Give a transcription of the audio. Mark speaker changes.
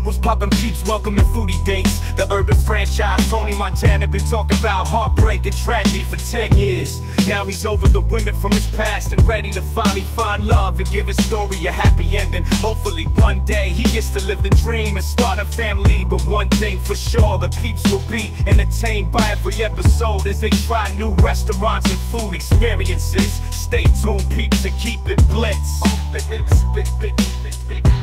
Speaker 1: was poppin' peeps, welcome to Foodie dates. The urban franchise, Tony Montana been talking about heartbreak and tragedy for 10 years. Now he's over the women from his past and ready to finally find love and give his story a happy ending. Hopefully one day he gets to live the dream and start a family. But one thing for sure, the peeps will be entertained by every episode as they try new restaurants and food experiences. Stay tuned, peeps, and keep it blitz.